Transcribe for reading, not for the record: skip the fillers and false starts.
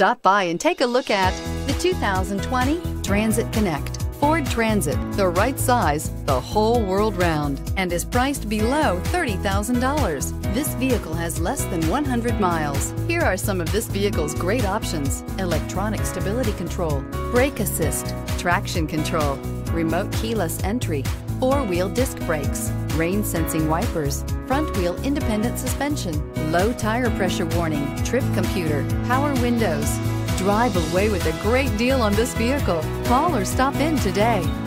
Stop by and take a look at the 2020 Transit Connect. Ford Transit, the right size the whole world round, and is priced below $30,000. This vehicle has less than 100 miles. Here are some of this vehicle's great options: electronic stability control, brake assist, traction control, remote keyless entry, four-wheel disc brakes, rain sensing wipers, front wheel independent suspension, low tire pressure warning, trip computer, power windows. Drive away with a great deal on this vehicle. Call or stop in today.